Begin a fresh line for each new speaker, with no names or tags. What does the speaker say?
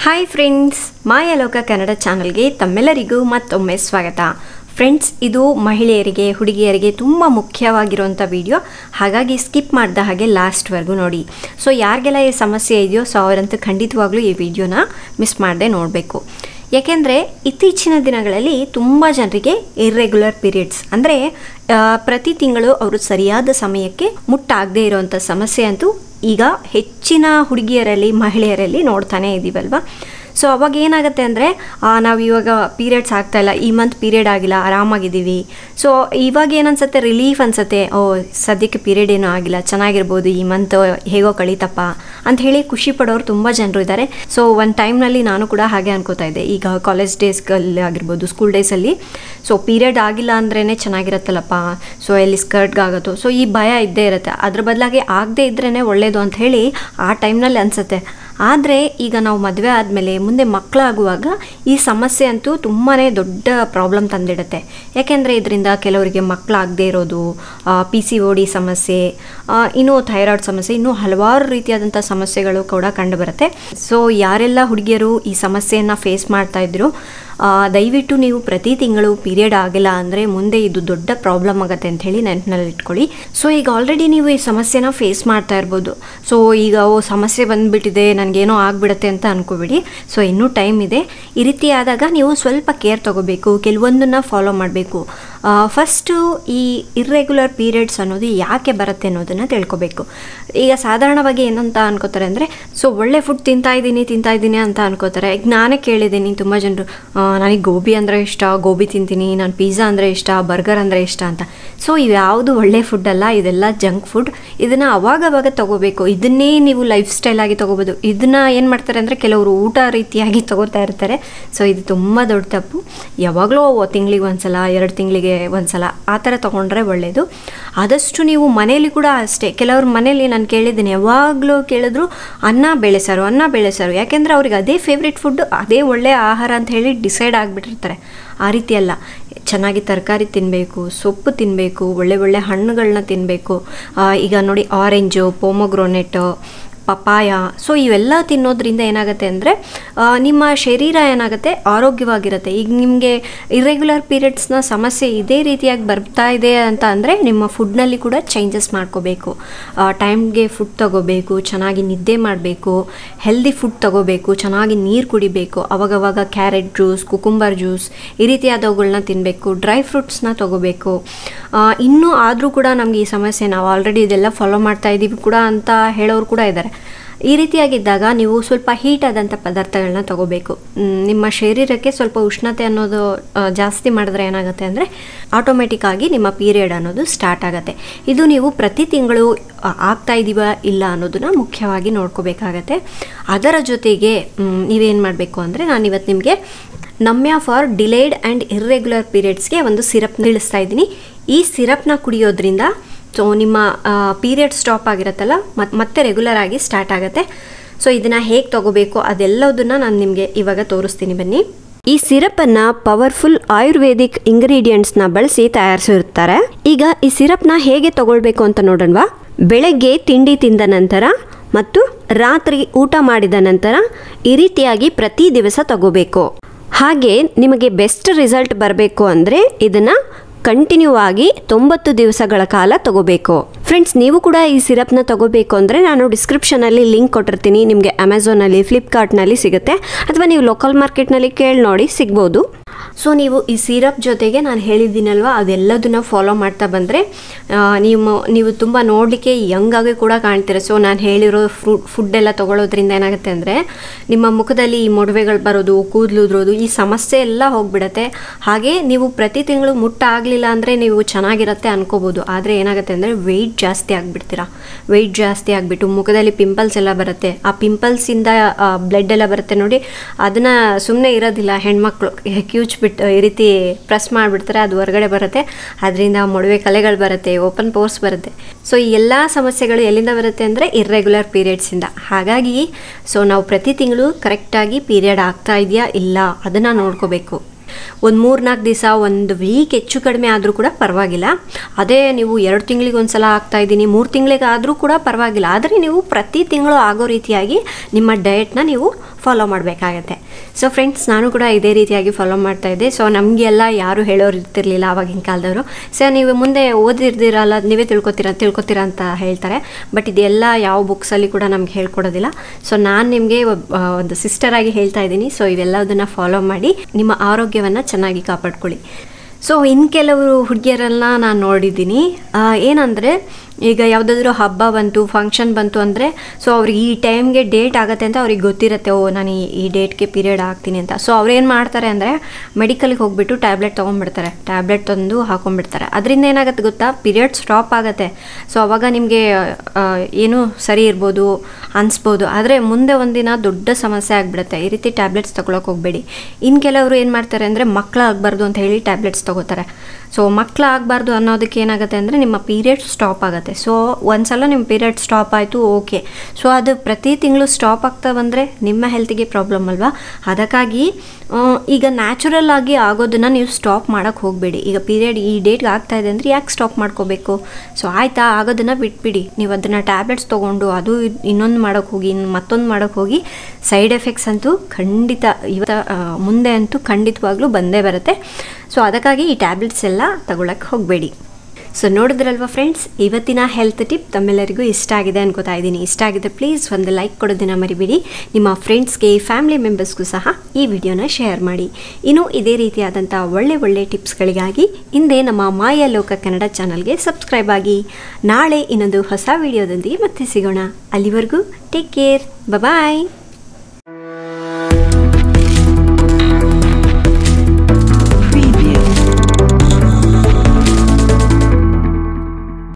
Hi friends, ಮಾಯಾ ಲೋಕ ಕನ್ನಡ ಚಾನಲ್ಗೆ ತಮ್ಮೆಲ್ಲರಿಗೂ ಮತ್ತೊಮ್ಮೆ ಸ್ವಾಗತ. ಫ್ರೆಂಡ್ಸ್, ಇದು ಮಹಿಳೆಯರಿಗೆ ಹುಡುಗಿಯರಿಗೆ ತುಂಬ ಮುಖ್ಯವಾಗಿರುವಂಥ ವಿಡಿಯೋ, ಹಾಗಾಗಿ ಸ್ಕಿಪ್ ಮಾಡಿದ ಹಾಗೆ ಲಾಸ್ಟ್ವರೆಗೂ ನೋಡಿ. ಸೊ ಯಾರಿಗೆಲ್ಲ ಈ ಸಮಸ್ಯೆ ಇದೆಯೋ ಸೊ ಅವರಂತೂ ಖಂಡಿತವಾಗ್ಲೂ ಈ ವಿಡಿಯೋನ ಮಿಸ್ ಮಾಡದೆ ನೋಡಬೇಕು. ಯಾಕೆಂದರೆ ಇತ್ತೀಚಿನ ದಿನಗಳಲ್ಲಿ ತುಂಬ ಜನರಿಗೆ ಇರ್ರೆಗ್ಯುಲರ್ ಪೀರಿಯಡ್ಸ್ ಅಂದರೆ ಪ್ರತಿ ತಿಂಗಳು ಅವರು ಸರಿಯಾದ ಸಮಯಕ್ಕೆ ಮುಟ್ಟಾಗದೇ ಇರೋವಂಥ ಸಮಸ್ಯೆ ಅಂತೂ ಈಗ ಹೆಚ್ಚಿನ ಹುಡುಗಿಯರಲ್ಲಿ ಮಹಿಳೆಯರಲ್ಲಿ ನೋಡ್ತಾನೆ ಇದ್ದೀವಲ್ವ. ಸೊ ಅವಾಗ ಏನಾಗುತ್ತೆ ಅಂದರೆ ನಾವು ಇವಾಗ ಪೀರಿಯಡ್ಸ್ ಆಗ್ತಾಯಿಲ್ಲ, ಈ ಮಂತ್ ಪೀರಿಯಡ್ ಆಗಿಲ್ಲ, ಆರಾಮಾಗಿದ್ದೀವಿ. ಸೊ ಇವಾಗ ಏನನ್ಸುತ್ತೆ, ರಿಲೀಫ್ ಅನಿಸುತ್ತೆ, ಸದ್ಯಕ್ಕೆ ಪೀರಿಯಡ್ ಏನೂ ಆಗಿಲ್ಲ, ಚೆನ್ನಾಗಿರ್ಬೋದು, ಈ ಮಂತ್ ಹೇಗೋ ಕಳೀತಪ್ಪ ಅಂತ ಹೇಳಿ ಖುಷಿ ಪಡೋರು ತುಂಬ ಜನರು ಇದ್ದಾರೆ. ಸೊ ಒಂದು ಟೈಮ್ನಲ್ಲಿ ನಾನು ಕೂಡ ಹಾಗೆ ಅನ್ಕೋತಾ ಇದ್ದೆ. ಈಗ ಕಾಲೇಜ್ ಡೇಸ್ಗಳಲ್ಲಿ ಆಗಿರ್ಬೋದು, ಸ್ಕೂಲ್ ಡೇಸಲ್ಲಿ ಸೊ ಪೀರಿಯಡ್ ಆಗಿಲ್ಲ ಅಂದ್ರೇ ಚೆನ್ನಾಗಿರುತ್ತಲ್ಲಪ್ಪ, ಸೊ ಎಲ್ಲಿ ಸ್ಕರ್ಟ್ಗಾಗೋದು, ಸೊ ಈ ಭಯ ಇದ್ದೇ ಇರುತ್ತೆ. ಅದ್ರ ಬದಲಾಗಿ ಆಗದೆ ಇದ್ರೇ ಒಳ್ಳೆಯದು ಅಂತ ಹೇಳಿ ಆ ಟೈಮ್ನಲ್ಲಿ ಅನಿಸುತ್ತೆ. ಆದರೆ ಈಗ ನಾವು ಮದುವೆ ಆದಮೇಲೆ ಮುಂದೆ ಮಕ್ಕಳಾಗುವಾಗ ಈ ಸಮಸ್ಯೆ ಅಂತೂ ತುಂಬಾ ದೊಡ್ಡ ಪ್ರಾಬ್ಲಮ್ ತಂದಿಡುತ್ತೆ. ಯಾಕೆಂದರೆ ಇದರಿಂದ ಕೆಲವರಿಗೆ ಮಕ್ಕಳಾಗದೇ ಇರೋದು, PCOD ಸಮಸ್ಯೆ, ಇನ್ನೂ ಥೈರಾಯ್ಡ್ ಸಮಸ್ಯೆ, ಇನ್ನೂ ಹಲವಾರು ರೀತಿಯಾದಂಥ ಸಮಸ್ಯೆಗಳು ಕೂಡ ಕಂಡುಬರುತ್ತೆ. ಸೊ ಯಾರೆಲ್ಲ ಹುಡುಗಿಯರು ಈ ಸಮಸ್ಯೆಯನ್ನು ಫೇಸ್ ಮಾಡ್ತಾಯಿದ್ರು, ದಯವಿಟ್ಟು ನೀವು ಪ್ರತಿ ತಿಂಗಳು ಪೀರಿಯಡ್ ಆಗಿಲ್ಲ ಅಂದರೆ ಮುಂದೆ ಇದು ದೊಡ್ಡ ಪ್ರಾಬ್ಲಮ್ ಆಗುತ್ತೆ ಅಂಥೇಳಿ ನೆನಪಿನಲ್ಲಿ ಇಟ್ಕೊಳ್ಳಿ. ಸೊ ಈಗ ಆಲ್ರೆಡಿ ನೀವು ಈ ಸಮಸ್ಯೆನ ಫೇಸ್ ಮಾಡ್ತಾ ಇರ್ಬೋದು. ಸೊ ಈಗ ಸಮಸ್ಯೆ ಬಂದುಬಿಟ್ಟಿದೆ, ನನಗೇನೋ ಆಗಿಬಿಡುತ್ತೆ ಅಂತ ಅಂದ್ಕೋಬೇಡಿ. ಸೊ ಇನ್ನೂ ಟೈಮ್ ಇದೆ. ಈ ರೀತಿ ಆದಾಗ ನೀವು ಸ್ವಲ್ಪ ಕೇರ್ ತೊಗೋಬೇಕು, ಕೆಲವೊಂದನ್ನು ಫಾಲೋ ಮಾಡಬೇಕು. ಫಸ್ಟು ಈ ಇರ್ರೆಗ್ಯುಲರ್ ಪೀರಿಯಡ್ಸ್ ಅನ್ನೋದು ಯಾಕೆ ಬರುತ್ತೆ ಅನ್ನೋದನ್ನು ತಿಳ್ಕೊಬೇಕು. ಈಗ ಸಾಧಾರಣವಾಗಿ ಏನಂತ ಅನ್ಕೋತಾರೆ ಅಂದರೆ, ಸೊ ಒಳ್ಳೆ ಫುಡ್ ತಿಂತಾಯಿದ್ದೀನಿ ಅಂತ ಅನ್ಕೋತಾರೆ. ಈಗ ನಾನೇ ಕೇಳಿದ್ದೀನಿ ತುಂಬ ಜನರು, ನನಗೆ ಗೋಬಿ ಅಂದರೆ ಇಷ್ಟ, ಗೋಬಿ ತಿಂತೀನಿ, ನಾನು ಪಿಜ್ಜಾ ಅಂದರೆ ಇಷ್ಟ, ಬರ್ಗರ್ ಅಂದರೆ ಇಷ್ಟ ಅಂತ. ಸೊ ಇವ್ಯಾವುದು ಒಳ್ಳೆ ಫುಡ್ ಅಲ್ಲ, ಇದೆಲ್ಲ ಜಂಕ್ ಫುಡ್. ಇದನ್ನು ಅವಾಗವಾಗ ತೊಗೋಬೇಕು. ಇದನ್ನೇ ನೀವು ಲೈಫ್ ಸ್ಟೈಲ್ ಆಗಿ ತೊಗೋಬೋದು. ಇದನ್ನು ಏನು ಮಾಡ್ತಾರೆ ಅಂದರೆ ಕೆಲವರು ಊಟ ರೀತಿಯಾಗಿ ತೊಗೋತಾ ಇರ್ತಾರೆ. ಸೊ ಇದು ತುಂಬ ದೊಡ್ಡ ತಪ್ಪು. ಯಾವಾಗಲೂ ತಿಂಗಳಿಗೆ ಒಂದ್ಸಲ, 2 ತಿಂಗಳಿಗೆ ಒಂದ್ಸಲ ಆ ಥರ ತೊಗೊಂಡ್ರೆ ಒಳ್ಳೆಯದು. ಆದಷ್ಟು ನೀವು ಮನೇಲಿ ಕೂಡ ಅಷ್ಟೇ. ಕೆಲವ್ರ ಮನೇಲಿ ನಾನು ಕೇಳಿದ್ದೀನಿ, ಯಾವಾಗಲೂ ಕೇಳಿದ್ರು ಅನ್ನ ಬೇಳೆ ಸಾರು, ಯಾಕೆಂದರೆ ಅವ್ರಿಗೆ ಅದೇ ಫೇವ್ರೆಟ್ ಫುಡ್, ಅದೇ ಒಳ್ಳೆಯ ಆಹಾರ ಅಂತ ಹೇಳಿ ಡಿಸೈಡ್ ಆಗಿಬಿಟ್ಟಿರ್ತಾರೆ. ಆ ರೀತಿ ಅಲ್ಲ, ಚೆನ್ನಾಗಿ ತರಕಾರಿ ತಿನ್ನಬೇಕು, ಸೊಪ್ಪು ತಿನ್ನಬೇಕು, ಒಳ್ಳೆ ಹಣ್ಣುಗಳನ್ನ ತಿನ್ನಬೇಕು. ಈಗ ನೋಡಿ, ಆರೆಂಜು, ಪೊಮೊಗ್ರೊನೆಟು, ಪಪಾಯ, ಸೊ ಇವೆಲ್ಲ ತಿನ್ನೋದ್ರಿಂದ ಏನಾಗುತ್ತೆ ಅಂದರೆ ನಿಮ್ಮ ಶರೀರ ಏನಾಗುತ್ತೆ, ಆರೋಗ್ಯವಾಗಿರುತ್ತೆ. ಈಗ ನಿಮಗೆ ಇರ್ರೆಗ್ಯುಲರ್ ಪೀರಿಯಡ್ಸ್ನ ಸಮಸ್ಯೆ ಇದೇ ರೀತಿಯಾಗಿ ಬರ್ತಾ ಇದೆ ಅಂತ ಅಂದರೆ ನಿಮ್ಮ ಫುಡ್ನಲ್ಲಿ ಕೂಡ ಚೇಂಜಸ್ ಮಾಡ್ಕೋಬೇಕು. ಟೈಮ್ಗೆ ಫುಡ್ ತೊಗೋಬೇಕು, ಚೆನ್ನಾಗಿ ನಿದ್ದೆ ಮಾಡಬೇಕು, ಹೆಲ್ದಿ ಫುಡ್ ತೊಗೋಬೇಕು, ಚೆನ್ನಾಗಿ ನೀರು ಕುಡಿಬೇಕು, ಅವಾಗವಾಗ ಕ್ಯಾರೆಟ್ ಜ್ಯೂಸ್, ಕುಕುಂಬರ್ ಜ್ಯೂಸ್ ಈ ರೀತಿಯಾದವುಗಳನ್ನ ತಿನ್ನಬೇಕು, ಡ್ರೈ ಫ್ರೂಟ್ಸ್ನ ತೊಗೋಬೇಕು. ಇನ್ನೂ ಆದರೂ ಕೂಡ ನಮಗೆ ಈ ಸಮಸ್ಯೆ, ನಾವು ಆಲ್ರೆಡಿ ಇದೆಲ್ಲ ಫಾಲೋ ಮಾಡ್ತಾ ಇದ್ದೀವಿ ಕೂಡ ಅಂತ ಹೇಳೋರು ಕೂಡ ಇದ್ದಾರೆ. ಈ ರೀತಿಯಾಗಿದ್ದಾಗ ನೀವು ಸ್ವಲ್ಪ ಹೀಟ್ ಆದಂಥ ಪದಾರ್ಥಗಳನ್ನ ತೊಗೋಬೇಕು. ನಿಮ್ಮ ಶರೀರಕ್ಕೆ ಸ್ವಲ್ಪ ಉಷ್ಣತೆ ಅನ್ನೋದು ಜಾಸ್ತಿ ಮಾಡಿದ್ರೆ ಏನಾಗುತ್ತೆ ಅಂದರೆ ಆಟೋಮೆಟಿಕ್ಕಾಗಿ ನಿಮ್ಮ ಪೀರಿಯಡ್ ಅನ್ನೋದು ಸ್ಟಾರ್ಟ್ ಆಗುತ್ತೆ. ಇದು ನೀವು ಪ್ರತಿ ತಿಂಗಳು ಆಗ್ತಾ ಇದ್ದೀವ ಇಲ್ಲ ಅನ್ನೋದನ್ನ ಮುಖ್ಯವಾಗಿ ನೋಡ್ಕೋಬೇಕಾಗತ್ತೆ. ಅದರ ಜೊತೆಗೆ ನೀವೇನು ಮಾಡಬೇಕು ಅಂದರೆ, ನಾನಿವತ್ತು ನಿಮಗೆ ನಮ್ಯಾ ಫಾರ್ ಡಿಲೇಡ್ ಆ್ಯಂಡ್ ಇರ್ರೆಗ್ಯುಲರ್ ಪೀರಿಯಡ್ಸ್ಗೆ ಒಂದು ಸಿರಪ್ ತಿಳಿಸ್ತಾ ಇದ್ದೀನಿ. ಈ ಸಿರಪ್ನ ಕುಡಿಯೋದ್ರಿಂದ ಸೊ ನಿಮ್ಮ ಪೀರಿಯಡ್ ಸ್ಟಾಪ್ ಆಗಿರುತ್ತಲ್ಲ, ಮತ್ತೆ ರೆಗ್ಯುಲರ್ ಆಗಿ ಸ್ಟಾರ್ಟ್ ಆಗುತ್ತೆ. ಸೊ ಇದನ್ನು ಹೇಗೆ ತೊಗೋಬೇಕು ಅದೆಲ್ಲದನ್ನು ನಾನು ನಿಮಗೆ ಇವಾಗ ತೋರಿಸ್ತೀನಿ, ಬನ್ನಿ. ಈ ಸಿರಪನ್ನು ಪವರ್ಫುಲ್ ಆಯುರ್ವೇದಿಕ್ ಇಂಗ್ರೀಡಿಯೆಂಟ್ಸ್ನ ಬಳಸಿ ತಯಾರಿಸಿರ್ತಾರೆ. ಈಗ ಈ ಸಿರಪ್ನ ಹೇಗೆ ತಗೊಳ್ಬೇಕು ಅಂತ ನೋಡೋಣವಾ. ಬೆಳಗ್ಗೆ ತಿಂಡಿ ತಿಂದ ನಂತರ ಮತ್ತು ರಾತ್ರಿ ಊಟ ಮಾಡಿದ ನಂತರ ಈ ರೀತಿಯಾಗಿ ಪ್ರತಿ ದಿವಸ ತಗೋಬೇಕು. ಹಾಗೆ ನಿಮಗೆ ಬೆಸ್ಟ್ ರಿಸಲ್ಟ್ ಬರಬೇಕು ಅಂದರೆ ಇದನ್ನು ಕಂಟಿನ್ಯೂ ಆಗಿ 90 ದಿವಸಗಳ ಕಾಲ ತಗೋಬೇಕು. ಫ್ರೆಂಡ್ಸ್, ನೀವು ಕೂಡ ಈ ಸಿರಪ್ನ ತಗೋಬೇಕು ಅಂದರೆ ನಾನು ಡಿಸ್ಕ್ರಿಪ್ಷನಲ್ಲಿ ಲಿಂಕ್ ಕೊಟ್ಟಿರ್ತೀನಿ. ನಿಮಗೆ ಅಮೆಝಾನಲ್ಲಿ, ಫ್ಲಿಪ್ಕಾರ್ಟ್ನಲ್ಲಿ ಸಿಗುತ್ತೆ, ಅಥವಾ ನೀವು ಲೋಕಲ್ ಮಾರ್ಕೆಟ್ನಲ್ಲಿ ಕೇಳಿ ನೋಡಿ, ಸಿಗ್ಬೋದು. ಸೊ ನೀವು ಈ ಸಿರಪ್ ಜೊತೆಗೆ ನಾನು ಹೇಳಿದ್ದೀನಲ್ವ, ಅದೆಲ್ಲದನ್ನ ಫಾಲೋ ಮಾಡ್ತಾ ಬಂದರೆ ನೀವು ತುಂಬ ನೋಡಲಿಕ್ಕೆ ಯಂಗಾಗಿ ಕೂಡ ಕಾಣ್ತೀರ. ಸೊ ನಾನು ಹೇಳಿರೋ ಫುಡ್ಡೆಲ್ಲ ತೊಗೊಳೋದ್ರಿಂದ ಏನಾಗುತ್ತೆ ಅಂದರೆ ನಿಮ್ಮ ಮುಖದಲ್ಲಿ ಈ ಮೊಡವೆಗಳು ಬರೋದು, ಕೂದಲು ಉದುರೋದು, ಈ ಸಮಸ್ಯೆ ಎಲ್ಲ ಹೋಗಿಬಿಡುತ್ತೆ. ಹಾಗೆ ನೀವು ಪ್ರತಿ ತಿಂಗಳು ಮುಟ್ಟಾಗಲಿಲ್ಲ ಅಂದರೆ ನೀವು ಚೆನ್ನಾಗಿರುತ್ತೆ ಅನ್ಕೋಬೋದು. ಆದರೆ ಏನಾಗುತ್ತೆ ಅಂದರೆ ವೆಯ್ಟ್ ಜಾಸ್ತಿ ಆಗಿಬಿಟ್ಟು ಮುಖದಲ್ಲಿ ಪಿಂಪಲ್ಸ್ ಎಲ್ಲ ಬರುತ್ತೆ. ಆ ಪಿಂಪಲ್ಸಿಂದ ಬ್ಲಡ್ ಎಲ್ಲ ಬರುತ್ತೆ ನೋಡಿ, ಅದನ್ನು ಸುಮ್ಮನೆ ಇರೋದಿಲ್ಲ ಹೆಣ್ಮಕ್ಳು, ಕ್ಯೂಚ್ಬಿಟ್ಟು ಈ ರೀತಿ ಪ್ರೆಸ್ ಮಾಡಿಬಿಡ್ತಾರೆ, ಅದು ಹೊರಗಡೆ ಬರುತ್ತೆ. ಅದರಿಂದ ಮೊಡವೆ ಕಲೆಗಳು ಬರುತ್ತೆ, ಓಪನ್ ಪೋರ್ಸ್ ಬರುತ್ತೆ. ಸೊ ಈ ಎಲ್ಲ ಸಮಸ್ಯೆಗಳು ಎಲ್ಲಿಂದ ಬರುತ್ತೆ ಅಂದರೆ ಇರ್ರೆಗ್ಯುಲರ್ ಪೀರಿಯಡ್ಸಿಂದ. ಹಾಗಾಗಿ ಸೊ ನಾವು ಪ್ರತಿ ತಿಂಗಳು ಕರೆಕ್ಟಾಗಿ ಪೀರಿಯಡ್ ಆಗ್ತಾ ಇದೆಯಾ ಇಲ್ಲ ಅದನ್ನು ನೋಡ್ಕೋಬೇಕು. ಒಂದು 3-4 ದಿವಸ, ಒಂದು ವೀಕ್ ಹೆಚ್ಚು ಕಡಿಮೆ ಆದರೂ ಕೂಡ ಪರವಾಗಿಲ್ಲ. ಅದೇ ನೀವು 2 ತಿಂಗಳಿಗೆ ಒಂದು ಸಲ ಆಗ್ತಾಯಿದ್ದೀನಿ, 3 ತಿಂಗಳಿಗೆ ಆದರೂ ಕೂಡ ಪರವಾಗಿಲ್ಲ. ಆದರೆ ನೀವು ಪ್ರತಿ ತಿಂಗಳು ಆಗೋ ರೀತಿಯಾಗಿ ನಿಮ್ಮ ಡಯಟ್ನ ನೀವು ಫಾಲೋ ಮಾಡಬೇಕಾಗತ್ತೆ. ಸೊ ಫ್ರೆಂಡ್ಸ್, ನಾನು ಕೂಡ ಇದೇ ರೀತಿಯಾಗಿ ಫಾಲೋ ಮಾಡ್ತಾಯಿದ್ದೆ. ಸೊ ನಮಗೆಲ್ಲ ಯಾರು ಹೇಳೋರು ಇರ್ತಿರ್ಲಿಲ್ಲ ಆವಾಗಿನ ಕಾಲದವರು. ಸೊ ನೀವು ಮುಂದೆ ಓದಿರ್ದಿರಲ್ಲ, ನೀವೇ ತಿಳ್ಕೊತೀರಾ ಅಂತ ಹೇಳ್ತಾರೆ. ಬಟ್ ಇದೆಲ್ಲ ಯಾವ ಬುಕ್ಸಲ್ಲಿ ಕೂಡ ನಮ್ಗೆ ಹೇಳ್ಕೊಡೋದಿಲ್ಲ. ಸೊ ನಾನು ನಿಮಗೆ ಒಂದು ಸಿಸ್ಟರಾಗಿ ಹೇಳ್ತಾ ಇದ್ದೀನಿ. ಸೊ ಇವೆಲ್ಲದನ್ನು ಫಾಲೋ ಮಾಡಿ ನಿಮ್ಮ ಆರೋಗ್ಯವನ್ನು ಚೆನ್ನಾಗಿ ಕಾಪಾಡ್ಕೊಳ್ಳಿ. ಸೊ ಇನ್ನು ಕೆಲವರು ಹುಡುಗಿಯರೆಲ್ಲ ನಾನು ನೋಡಿದ್ದೀನಿ, ಏನಂದರೆ ಈಗ ಯಾವುದಾದ್ರೂ ಹಬ್ಬ ಬಂತು, ಫಂಕ್ಷನ್ ಬಂತು ಅಂದರೆ ಸೊ ಅವ್ರಿಗೆ ಈ ಟೈಮ್ಗೆ ಡೇಟ್ ಆಗುತ್ತೆ ಅಂತ ಅವ್ರಿಗೆ ಗೊತ್ತಿರುತ್ತೆ, ನಾನು ಈ ಡೇಟ್ಗೆ ಪೀರಿಯಡ್ ಆಗ್ತೀನಿ ಅಂತ. ಸೊ ಅವ್ರೇನು ಮಾಡ್ತಾರೆ ಅಂದರೆ ಮೆಡಿಕಲ್ಗೆ ಹೋಗ್ಬಿಟ್ಟು ಟ್ಯಾಬ್ಲೆಟ್ ತೊಗೊಂಡ್ಬಿಡ್ತಾರೆ, ಟ್ಯಾಬ್ಲೆಟ್ ತಂದು ಹಾಕೊಂಡ್ಬಿಡ್ತಾರೆ. ಅದರಿಂದ ಏನಾಗುತ್ತೆ ಗೊತ್ತಾ, ಪೀರಿಯಡ್ ಸ್ಟಾಪ್ ಆಗುತ್ತೆ. ಸೊ ಅವಾಗ ನಿಮಗೆ ಏನೂ ಸರಿ ಇರ್ಬೋದು ಅನಿಸ್ಬೋದು, ಆದರೆ ಮುಂದೆ ಒಂದಿನ ದೊಡ್ಡ ಸಮಸ್ಯೆ ಆಗಿಬಿಡುತ್ತೆ. ಈ ರೀತಿ ಟ್ಯಾಬ್ಲೆಟ್ಸ್ ತೊಗೊಳಕ್ಕೆ ಹೋಗಬೇಡಿ. ಇನ್ನು ಕೆಲವರು ಏನು ಮಾಡ್ತಾರೆ ಅಂದರೆ ಮಕ್ಕಳಾಗಬಾರ್ದು ಅಂತ ಹೇಳಿ ಟ್ಯಾಬ್ಲೆಟ್ಸ್ ತೊಗೋತಾರೆ. ಸೊ ಮಕ್ಕಳಾಗಬಾರ್ದು ಅನ್ನೋದಕ್ಕೆ ಏನಾಗುತ್ತೆ ಅಂದರೆ ನಿಮ್ಮ ಪೀರಿಯಡ್ ಸ್ಟಾಪ್ ಆಗುತ್ತೆ. ಸೊ ಒಂದ್ಸಲ ನಿಮ್ಮ ಪೀರಿಯಡ್ ಸ್ಟಾಪ್ ಆಯಿತು, ಓಕೆ. ಸೊ ಅದು ಪ್ರತಿ ತಿಂಗಳು ಸ್ಟಾಪ್ ಆಗ್ತಾ ಬಂದರೆ ನಿಮ್ಮ ಹೆಲ್ತಿಗೆ ಪ್ರಾಬ್ಲಮ್ ಅಲ್ವಾ. ಅದಕ್ಕಾಗಿ ಈಗ ನ್ಯಾಚುರಲ್ ಆಗಿ ಆಗೋದನ್ನು ನೀವು ಸ್ಟಾಪ್ ಮಾಡೋಕ್ಕೆ ಹೋಗಬೇಡಿ. ಈಗ ಪೀರಿಯಡ್ ಈ ಡೇಟ್ಗೆ ಆಗ್ತಾ ಇದೆ ಅಂದರೆ ಯಾಕೆ ಸ್ಟಾಪ್ ಮಾಡ್ಕೋಬೇಕು? ಸೊ ಆಯಿತಾ, ಆಗೋದನ್ನು ಬಿಟ್ಬಿಡಿ. ನೀವು ಅದನ್ನು ಟ್ಯಾಬ್ಲೆಟ್ಸ್ ತೊಗೊಂಡು ಅದು ಇನ್ನೊಂದು ಮಾಡೋಕ್ಕೆ ಹೋಗಿ ಮತ್ತೊಂದು ಮಾಡೋಕ್ಕೆ ಹೋಗಿ ಸೈಡ್ ಎಫೆಕ್ಟ್ಸ್ ಅಂತೂ ಖಂಡಿತ ಮುಂದೆ ಅಂತೂ ಖಂಡಿತವಾಗ್ಲೂ ಬಂದೇ ಬರುತ್ತೆ. ಸೊ ಅದಕ್ಕಾಗಿ ಈ ಟ್ಯಾಬ್ಲೆಟ್ಸ್ ಎಲ್ಲ ತಗೊಳಕ್ಕೆ ಹೋಗಬೇಡಿ. ಸೊ ನೋಡಿದ್ರಲ್ವ ಫ್ರೆಂಡ್ಸ್, ಇವತ್ತಿನ ಹೆಲ್ತ್ ಟಿಪ್ ತಮ್ಮೆಲ್ಲರಿಗೂ ಇಷ್ಟ ಆಗಿದೆ ಅನ್ಕೋತಾ ಇದ್ದೀನಿ. ಇಷ್ಟ ಆಗಿದೆ ಪ್ಲೀಸ್ ಒಂದು ಲೈಕ್ ಕೊಡೋದನ್ನು ಮರಿಬೇಡಿ. ನಿಮ್ಮ ಫ್ರೆಂಡ್ಸ್ಗೆ, ಫ್ಯಾಮಿಲಿ ಮೆಂಬರ್ಸ್ಗೂ ಸಹ ಈ ವಿಡಿಯೋನ ಶೇರ್ ಮಾಡಿ. ಇನ್ನು ಇದೇ ರೀತಿಯಾದಂಥ ಒಳ್ಳೆ ಟಿಪ್ಸ್ಗಳಿಗಾಗಿ ಹಿಂದೆ ನಮ್ಮ ಮಾಯಾ ಲೋಕ ಕನ್ನಡ ಚಾನಲ್ಗೆ ಸಬ್ಸ್ಕ್ರೈಬ್ ಆಗಿ. ನಾಳೆ ಇನ್ನೊಂದು ಹೊಸ ವಿಡಿಯೋದೊಂದಿಗೆ ಮತ್ತೆ ಸಿಗೋಣ. ಅಲ್ಲಿವರೆಗೂ ಟೇಕ್ ಕೇರ್, ಬಾಯ್.